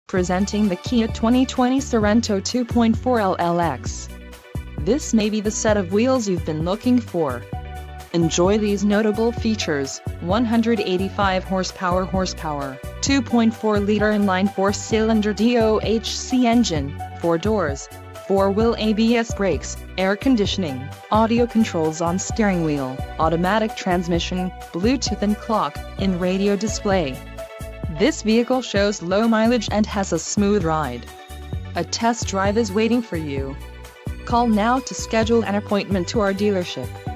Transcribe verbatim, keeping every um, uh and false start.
Presenting the Kia twenty twenty Sorento two point four L L X. This may be the set of wheels you've been looking for. Enjoy these notable features: one hundred eighty-five horsepower horsepower, two point four liter inline four-cylinder D O H C engine, four doors, four-wheel A B S brakes, air conditioning, audio controls on steering wheel, automatic transmission, Bluetooth and clock-in radio display. This vehicle shows low mileage and has a smooth ride. A test drive is waiting for you. Call now to schedule an appointment to our dealership.